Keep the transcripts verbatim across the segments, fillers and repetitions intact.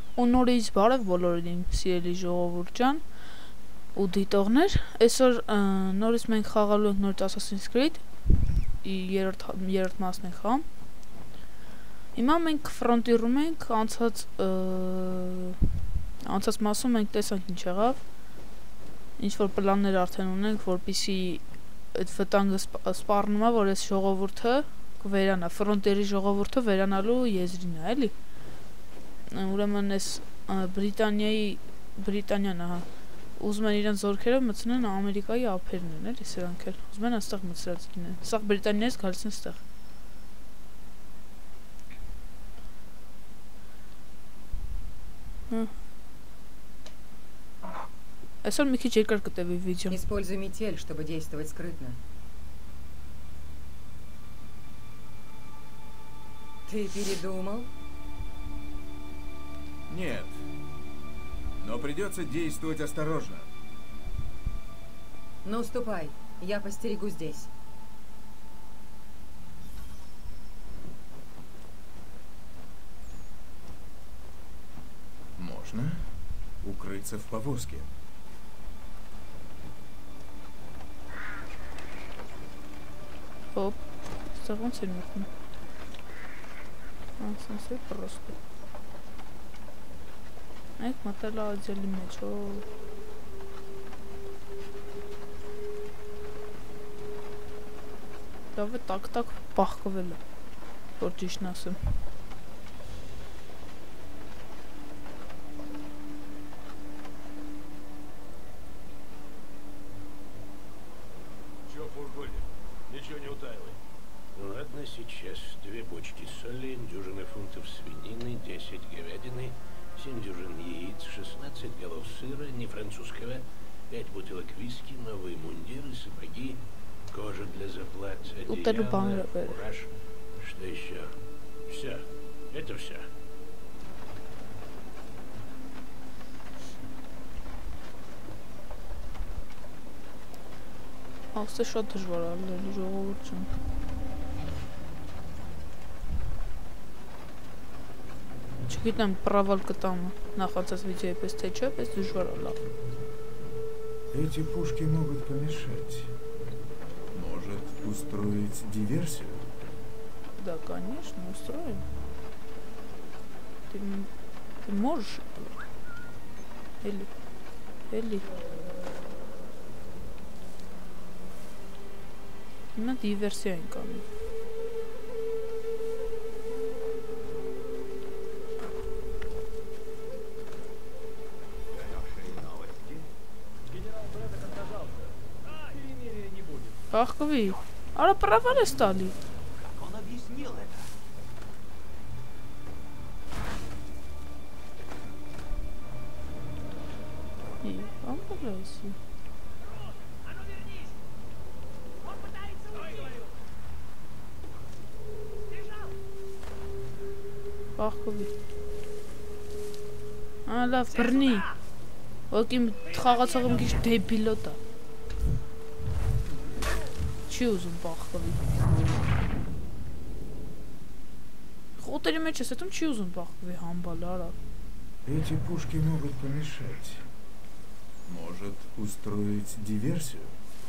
ու նորից բարև բոլորին, սիրելի ժողովուրդ ջան ու դիտողներ, այսօր նորից մենք խաղալու ենք նորից Assassin's Creed երրորդ երրորդ մասն ենք խաղում։ Հիմա մենք ֆրոնտիրում ենք անցած անցած մասում մենք տեսանք ինչ եղավ, ինչ որ պլաններ արդեն ունենք, որպեսզի այդ վտանգը սպառնում է, որ այս ժողովուրդը կվերանա, ֆրոնտերի ժողովուրդը վերանալու եզրին է, էլի։ Ուրեմն այս Բրիտանիայի Բրիտանիան, ահա, ուզում են իրենց զորքերը մտցնեն Ամերիկայի ափերն են, էլի, սրանք էլ։ Ուզում են այստեղ մտցրած լինեն։ Սա Բրիտանիայից գալիս են այստեղ։ Այսօր մի քիչ երկար կտևի վիդեոն։ Используй метель, чтобы действовать скрытно. Ты передумал? Нет. Но придется действовать осторожно. Ну, ступай. Я постерегу здесь. Можно укрыться в повозке. Оп. Сторон сильно. А, совсем просто. Այդ մտել է աջելի մեջ, օ։ Լավ է տակ-տակ պախկվել է, որ ճիշտն ասեմ։ Чё в фургоне? Ничего не утаивай. Ладно, сейчас две бочки соли, дюжина фунтов свинины, десять говядины, семь дюжин яиц, шестнадцать голов сыра, не французского, пять бутылок виски, новые мундиры, сапоги, кожа для заплат, одеяло, кураж. Что еще? Все. Это все. А все что դժվար է լի ժողովուրդ ջան։ Չգիտեմ, պրավալ կտամ նախացած վիդեոյի պես թե չէ, պես դժվար է լավ։ Эти пушки могут помешать. Может устроить диверсию? Да, конечно, устроим. Ты, ты можешь? Или, или. Հիմա դիվերսիա ենք անում։ Пахкови. Ара правали стали. Как он объяснил это? И он пожалуйста. Պախկովի։ Ա, լավ, բռնի։ Ոք իմ խաղացողը մի քիչ դեբիլոտ է։ Չի ուզում պախկովի։ Խոտերի մեջ ես հետում չի ուզում պախկովի համբալ, արա։ Эти пушки могут помешать. Может устроить диверсию?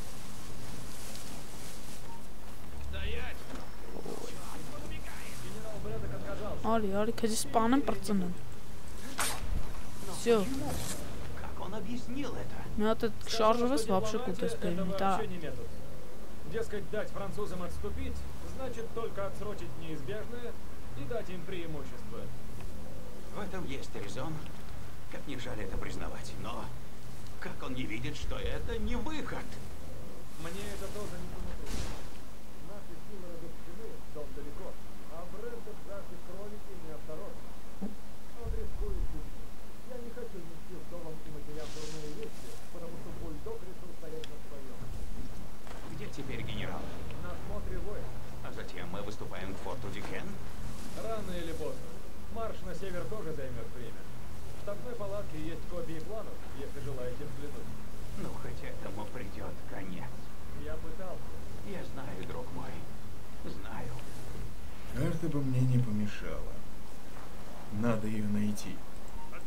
Али, али, քեզ սպանեմ պրծնեմ։ Всё. Как он объяснил это? Մի հատ այդ շարժվես вообще կուտես բերնի, դա։ Дескать, дать французам отступить, значит только отсрочить неизбежное и дать им преимущество. В этом есть резон. Как ни жаль это признавать, но как он не видит, что это не выход? Мне это тоже не понятно. Наши силы разобщены, дом далеко, а Брендон жаждет кровики и неосторожно. Он рискует жизнью. Я не хочу нести вдовам и матерям дурные вести, потому что бульдог решил стоять на своем. Где теперь генерал? На смотре воин. А затем мы выступаем к форту Дюкен? Рано или поздно. Марш на север тоже займет время. В штабной палатке есть копии планов, если желаете взглянуть. Ну, хоть этому придет конец. Я пытался. Я знаю, друг мой. Знаю. Карта бы мне не помешала. Надо ее найти.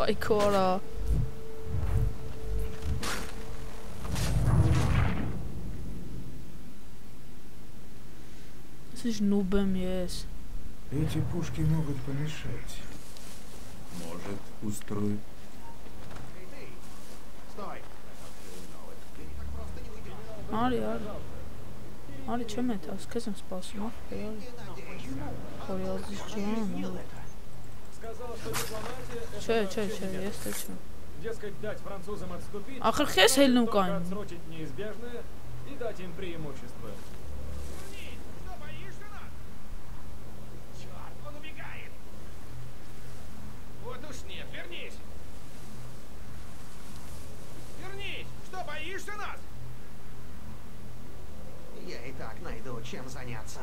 Vay kora. Слышь, нубом есть. Эти пушки могут помешать. Может устроить... Արի, արի։ Արի չեմ էդ, աս քեզ եմ սպասում, արի։ Խորիազից ջան։ Չէ, չէ, չէ, ես թե չեմ։ Дескать, дать французам отступить, Ախր քեզ հելնում կային։ отсрочить неизбежное и дать им преимущество. Что, боишься нас? Черт, он убегает! Вот уж нет, вернись! Вернись! Что, боишься нас? Я и так найду, чем заняться.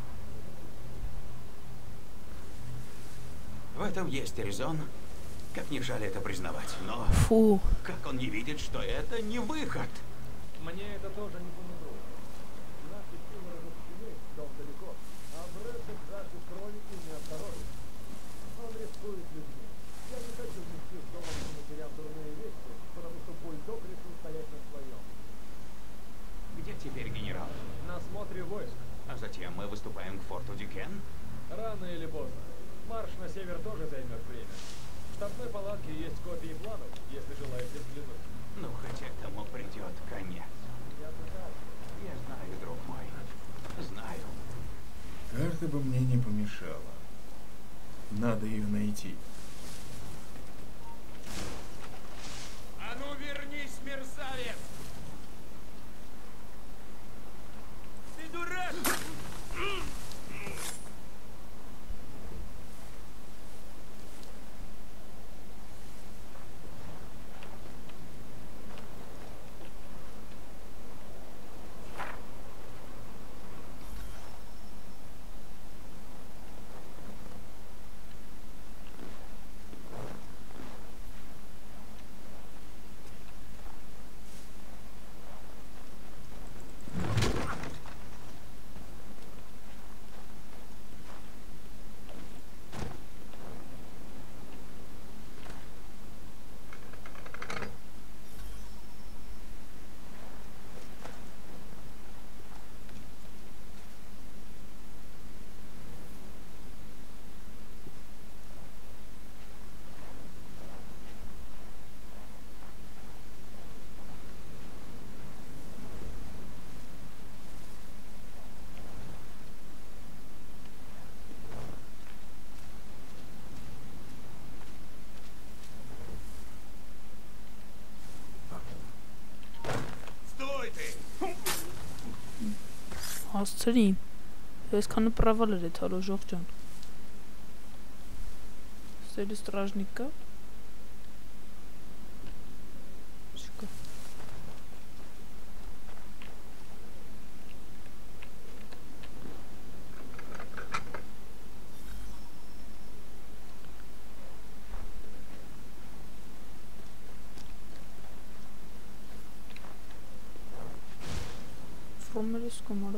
В этом есть резон. Как ни жаль это признавать, но Фу, как он не видит, что это не выход? Мне это тоже не по нутру. Наши силы разобщены, дом далеко, а Брэндон жаждет крови и неосторожен. Он рискует людьми. Я не хочу нести с домом и матерям дурные вести, потому что бульдог решил стоять на своем. Где теперь генерал? На смотре войск. А затем мы выступаем к форту Дюкен? Рано или поздно. Марш на север тоже займет время. В штабной палатке есть копии планов, если желаете взглянуть. Ну, хоть этому придет конец. Я пытался. Я знаю, друг мой. Знаю. Карта бы мне не помешала. Надо ее найти. А ну вернись, мерзавец! Ты дурак! Стой ты! հասցրի։ Ես քանը պրավալեր է թալո ժող ջան։ Ստելի ստражник կա։ Չկա։ Ֆրոմերս կոմորա։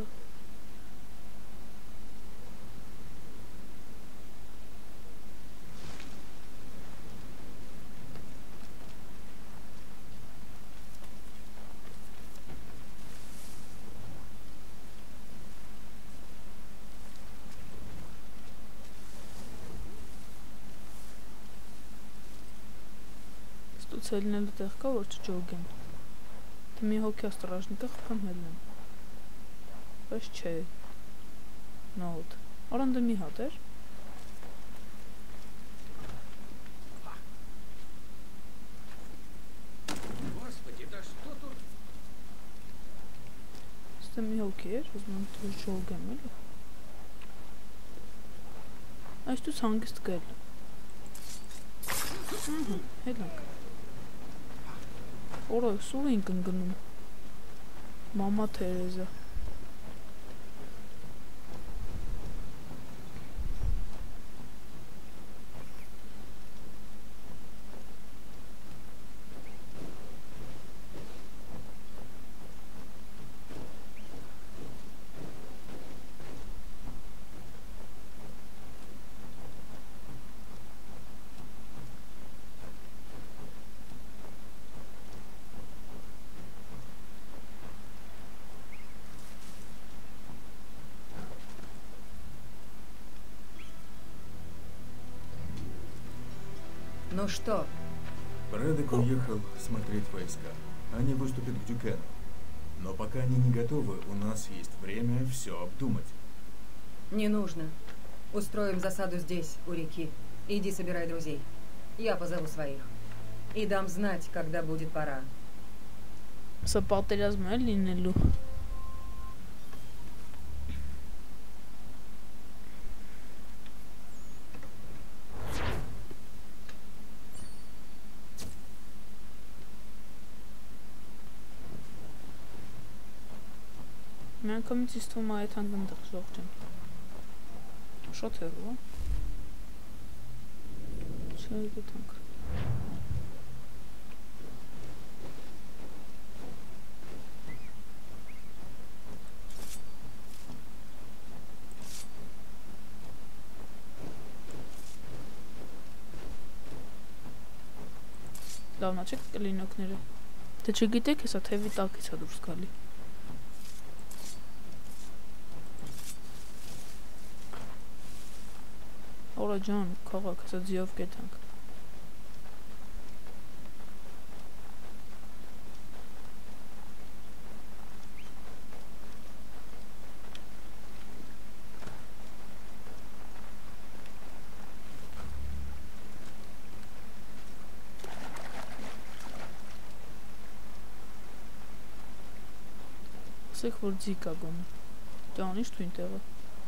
Ստուցելնելու տեղ կա, որ չջոգեն։ Դե մի հոգյա ստражնիկը խփեմ հելնեմ։ Բայց չէ։ Նոտ։ Արանդ մի հատ էր։ Господи, да что тут? Ստե մի հոգի էր, ուզում եմ դու ժոգեմ էլի։ Այս դու հանգիստ գել։ Ահա, հելանք։ Օրը սուր ենք ընկնում։ Մամա Թերեզա։ Ну что? Брэддок уехал смотреть войска. Они выступят к Дюкену. Но пока они не готовы, у нас есть время все обдумать. Не нужно. Устроим засаду здесь, у реки. Иди собирай друзей. Я позову своих. И дам знать, когда будет пора. Սա պատերազմ է լինելու։ Միանգամից ինձ թվում է այդ հանգնդեղ ժողջ են։ Շատ հեռու է։ Չէ, գտանք։ Լավնա չեք կլինոքները։ Դե չգիտեք, հեսա թևի տակից է դուրս գալի։ Օրա ջան, քաղաք, հեսա ձիով կետանք։ Ասեք, որ ձի կա գոնը։ Ճան, ինչ թույն տեղը։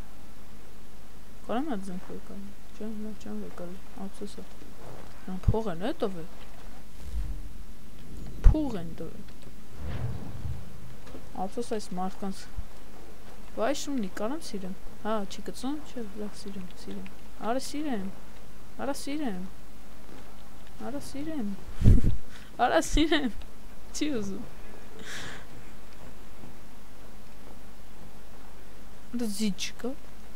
Կարամ այդ զենք վեկալի։ Ճան, լավ ճան վեկալի։ Ափսոսը։ Նրան փող են է տվել։ Փող են տվել։ Ափսոս այս մարդկանց։ Վայ շունի, կարամ սիրեմ։ Հա, չի կծում, չէ, լավ սիրեմ, սիրեմ։ Արա սիրեմ։ Արա սիրեմ։ Արա սիրեմ։ Արա սիրեմ։ Չի ուզում։ Да дичка.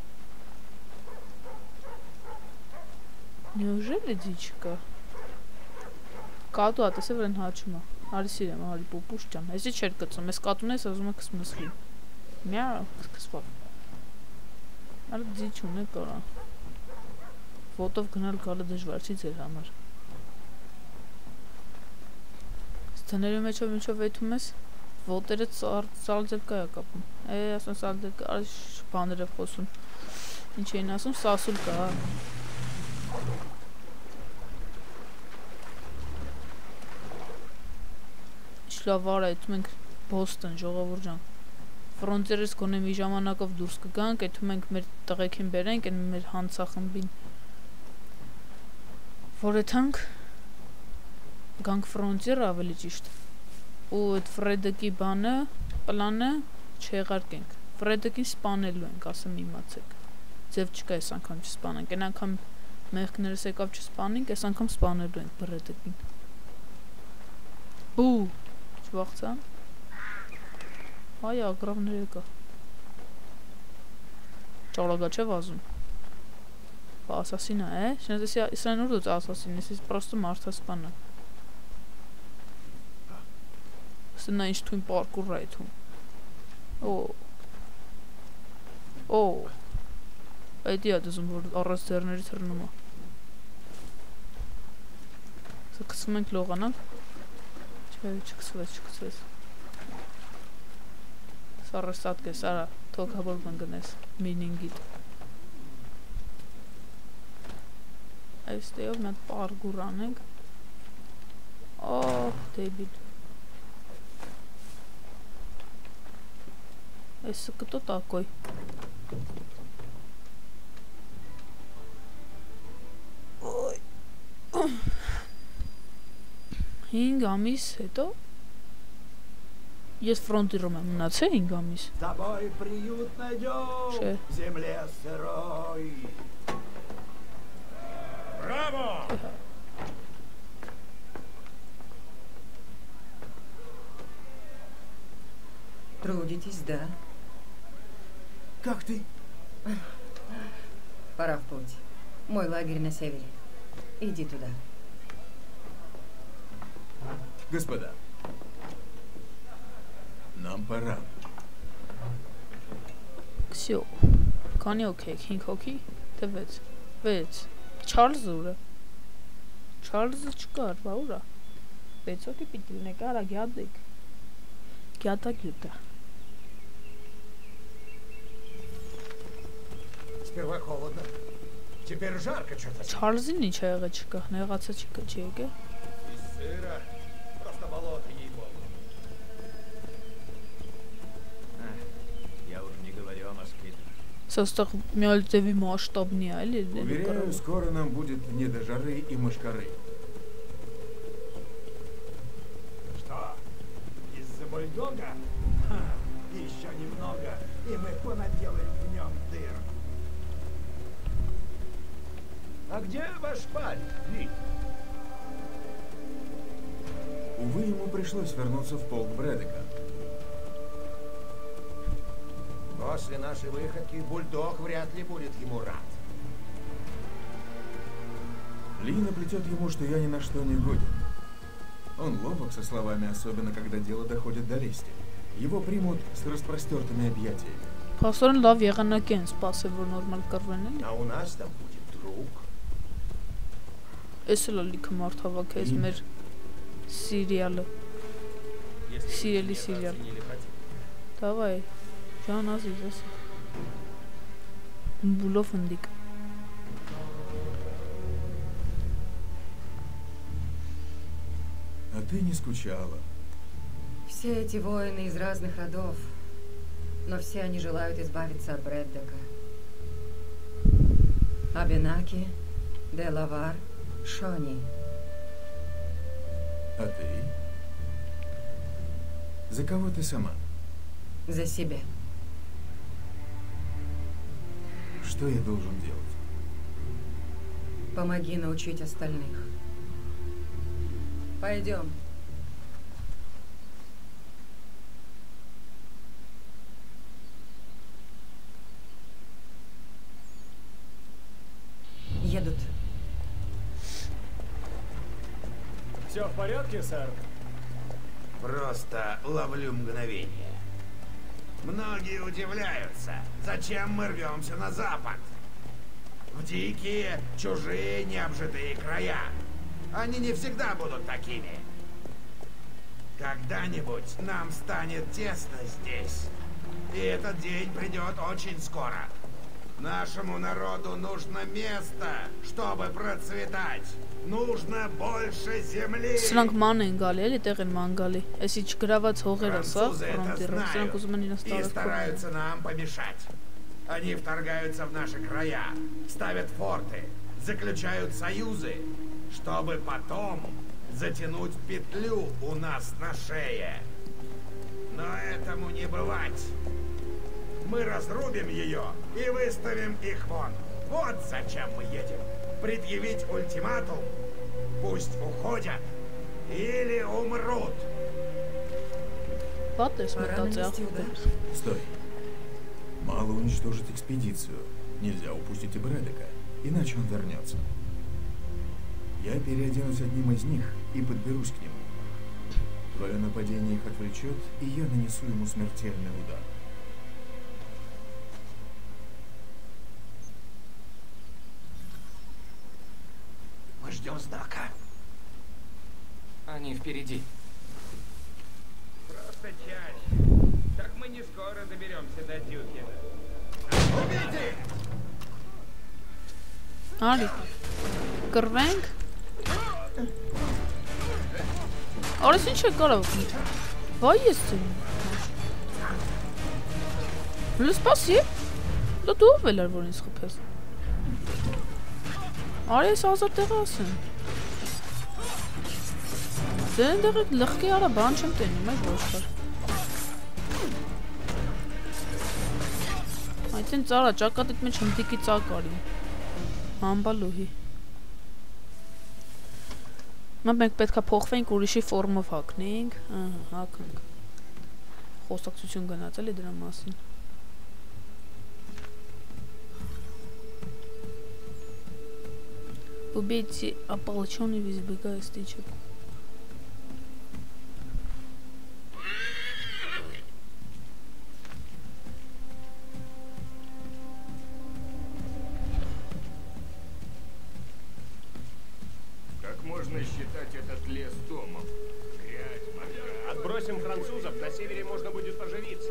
Неужели дичка? Կատու ատեսը վրեն հաչում է։ Արի սիրեմ, արի պուպուշ ջան։ Այսի չեր կծում, այս կատուն ես ասում է կսմսվի։ Միա, կսվա։ Արի դիչ ունե կորա։ Ոտով գնալ գալը դժվար չի ձեր համար։ Ստաներու մեջով ինչով վեթում ես։ Ոտերը սալձերկա է կապում։ Է, ասում սալձերկա, արի բաներ է խոսում։ Ինչ էին ասում, սասուլ կա։ Ինչ լավ արա, այդում ենք Բոստոն, ժողովուրդ ջան։ Ֆրոնտերից գոնե մի ժամանակով դուրս կգանք, այդում ենք մեր տղեկին բերենք, այն մեր հանցախմբին։ Որ եթանք գանք ֆրոնտեր ավելի ճիշտ։ Ու այդ Ֆրեդեկի բանը, պլանը չեղարկենք։ Ֆրեդեկին սպանելու ենք, ասեմ իմացեք։ Ձև չկա այս անգամ չսպանենք, այն անգամ մեղքներս եկավ չսպանենք, այս անգամ սպանելու ենք Ֆրեդեկին։ Բու, չվաղցան։ Այ ագրավներ եկա։ Ճարագա չէ վազում։ Ասասինա է, շնեզեսի իսրան ուր դուց ասասին, ես պրոստը մարդասպանա։ Նա ինչ թույն պարկուր է այդում։ Օ, օ, այդի է դզում, որ առած ձերներից հրնում է։ Սա կսվում ենք լողանանք։ Չէ, չկսվեց, չկսվեց։ Սա ռեսատ կես, արա, թոք հաբոր բնգնես, մինինգիտ։ Այս տեով մենք պարկուր անենք։ Օ, դեբիլ։ Էսը կտո տակոյ։ Հինգ ամիս հետո ես ֆրոնտիրում եմ մնացե հինգ ամիս։ Тобой приют найдем в земле сырой. Браво! Трудитесь, да? Как ты? Пора в путь. Мой лагерь на севере. Иди туда. Господа, нам пора. Всё. Քանի օքեյք, հինգ հոգի, թե վեց։ վեց։ Չարլզ ուր է։ Չարլզը չկար, բա ուրա։ վեց հոգի պիտի լինեք, արա գյադեք։ Գյադա գյուտա։ Сперва холодно. Теперь жарко что-то. Չարլզին ինչ ա եղել չկա, նեղացա չկա, չի եկե։ И сыро. Просто болото, ей-богу. Я уж не говорю о москитах. Սա ստեղ մի այլ ձևի մասշտաբնի է, էլի։ Уверяю, скоро нам будет не до жары и мошкары. Что? Из-за бульдога? Ха, еще немного, и мы понаделаем в нем дыр. А где ваш парень, Ли? Увы, ему пришлось вернуться в полк Брэдека. После нашей выходки бульдог вряд ли будет ему рад. Ли наплетет ему, что я ни на что не годен. Он ловок со словами, особенно когда дело доходит до лести. Его примут с распростертыми объятиями. Փաստորեն լավ եղանակի են սպասել, որ նորմալ կռվեն, էլի։ А у нас там будет друг. Էս էլ լիքը մարդ հավաք է, էս մեր սիրիալը։ Սիրելի սիրիալ։ Давай, Ջան ազիզ, էս։ Բուլով հնդիկ։ А ты не скучала. Все эти воины из разных родов, но все они желают избавиться от Брэддока. Абенаки, Делавар, Шони. А ты? За кого ты сама? За себя. Что я должен делать? Помоги научить остальных. Пойдем. Едут. Все в порядке, сэр? Просто ловлю мгновение. Многие удивляются, зачем мы рвемся на запад. В дикие, чужие, необжитые края. Они не всегда будут такими. Когда-нибудь нам станет тесно здесь. И этот день придет очень скоро. Нашему народу нужно место, чтобы процветать. Нужно больше земли. Սրանք ման են գալի, էլի տեղ են ման գալի։ Էսի չգրաված հողերը սա, Французы это ֆրոնտիրը, սրանք ուզում են իրենց знают и տարածքում։ стараются нам помешать. Они вторгаются в наши края, ставят форты, заключают союзы, чтобы потом затянуть петлю у нас на шее. Но этому не бывать. Мы разрубим ее и выставим их вон. Вот зачем мы едем. Предъявить ультиматум. Пусть уходят или умрут. Պատես Пора մտածի нанести աղբը։ удар. Стой. Мало уничтожить экспедицию. Нельзя упустить и Брэдека, иначе он вернется. Я переоденусь одним из них и подберусь к нему. Твое нападение их отвлечет, и я нанесу ему смертельный удар. Мы ждем знака. Они впереди. Просто часть. Так мы не скоро доберемся до Дюкина. Убейте! Արի։ Կռվենք։ Արես ինչ է կարող։ Վայ ես ցույց։ Լույս սպասի։ Դա դու ով էր որ ինձ խփես։ Արի ես ազատ տեղ ասեմ։ Դեն դեռ լղկի արա բան չեմ տենում, այ ոչ կար։ Այդեն ծարա ճակատիտ մեջ հմտիկի ծակ արի։ Ամբալուհի։ Նա մենք պետքա փոխվենք ուրիշի ֆորմով հակնենք, ահա, հականք։ Խոսակցություն գնաց էլի դրա մասին։ Убейте ополчённый в избегая стычек. Как можно можно считать этот лес домом. Грязь, вода. Отбросим французов, на севере можно будет поживиться.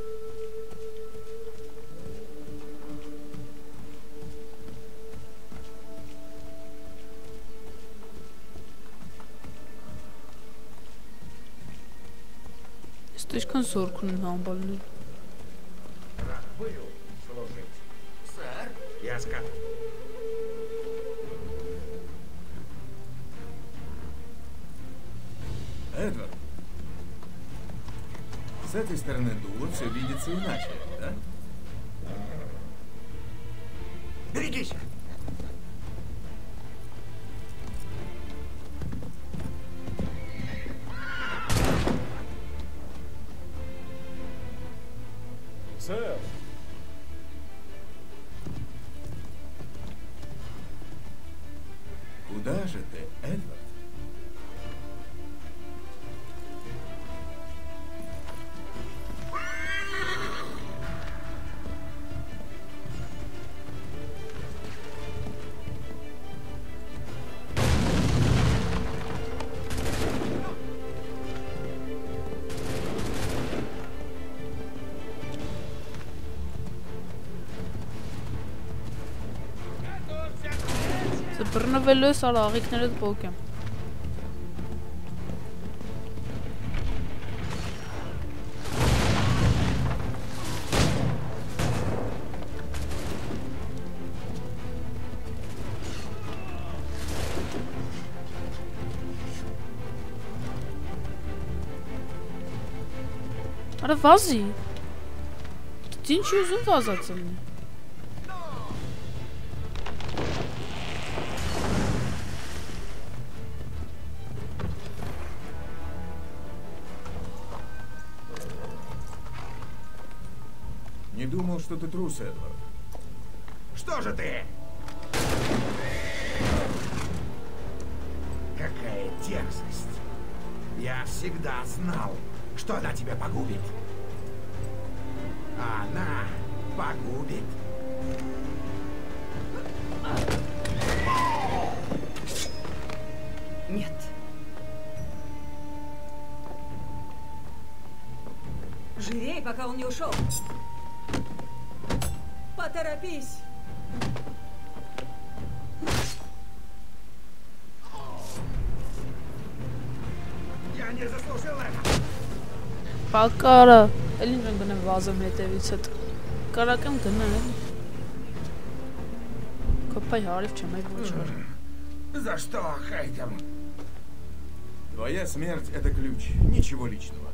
Ինչքան զորք ունեն համբալներ։ Рад был служить. Сэр, я скажу. Эдвард, с этой стороны дула все видится иначе, да? Берегись! Сэр, Куда же ты, Эдвард? Բռնվելու ես ալ աղիքներդ բոկեմ։ Արա վազի։ Դու ինչ ուզում վազած լինի։ Не думал, что ты трус, Эдвард. Что же ты? Какая дерзость. Я всегда знал, что она тебя погубит. Она погубит. Нет. Живей, пока он не ушел. Поторопись. Я не заслужил это. Պակարը, էլի մենք գնեմ վազեմ հետևից հետ, կարակեմ գնան էլի, կոպայ հարիվ չեմ այ ոչ որ։ За что, Хайтем? Твоя смерть — это ключ, ничего личного.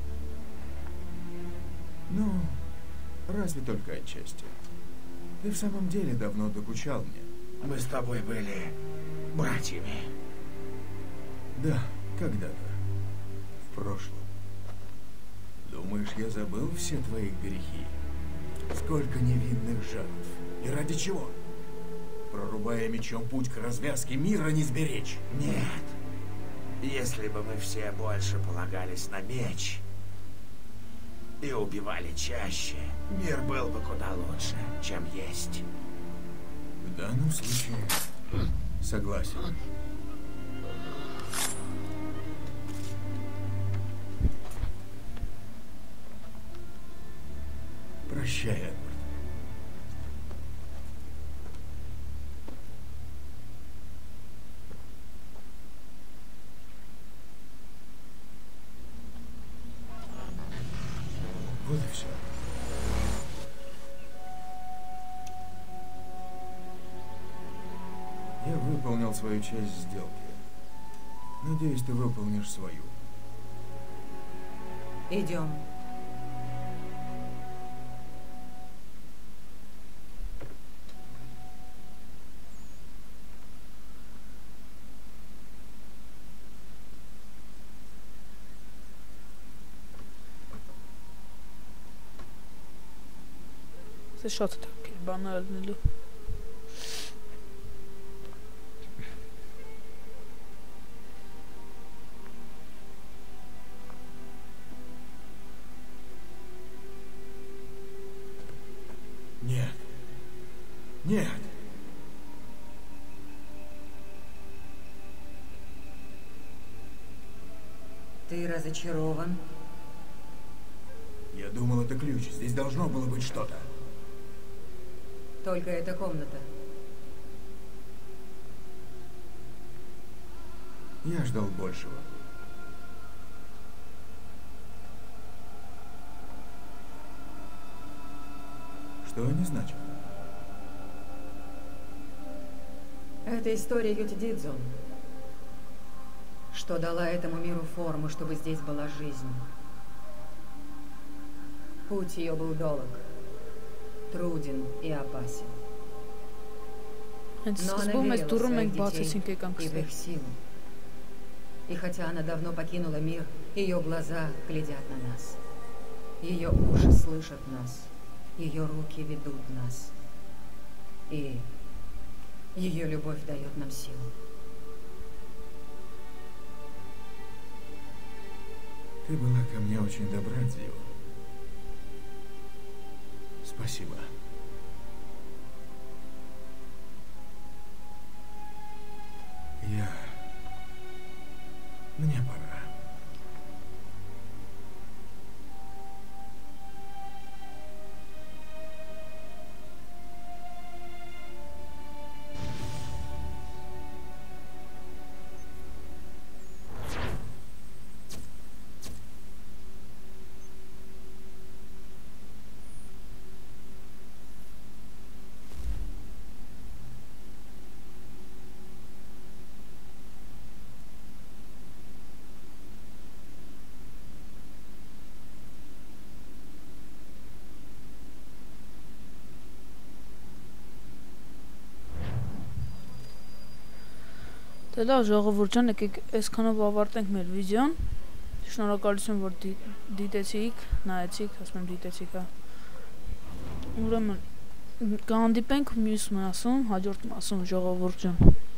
Ну, разве только отчасти. Ты в самом деле давно докучал мне. Мы с тобой были братьями. Да, когда-то. В прошлом. Думаешь, я забыл все твои грехи? Сколько невинных жертв. И ради чего? Прорубая мечом путь к развязке, мира не сберечь. Нет. Если бы мы все больше полагались на меч и убивали чаще, мир был бы куда лучше, чем есть. В данном случае согласен. Прощай, Эдвард. Вот и все. Я выполнил свою часть сделки. Надеюсь, ты выполнишь свою. Идем. Սա շատ թանկ է բանը ալնելու։ Нет. Нет. разочарован? Я думал, это ключ. Здесь должно было быть что-то. Только эта комната. Я ждал большего. Что они значат? Это история Ютидидзу, что дала этому миру форму, чтобы здесь была жизнь. Путь ее был долг, труден и опасен. Но она верила в своих детей и в их силу. И хотя она давно покинула мир, ее глаза глядят на нас. Ее уши слышат нас. Ее руки ведут нас. И ее любовь дает нам силу. Ты была ко мне очень добра, Дива. Спасибо. Я... Мне пора. Դե լավ ժողովուրդ ջան, եկեք այսքանով ավարտենք մեր վիդեոն։ Շնորհակալություն, որ դիտեցիք, նայեցիք, ասում եմ դիտեցիք, հա։ Ուրեմն կհանդիպենք մյուս մասում, հաջորդ մասում ժողովուրդ ջան։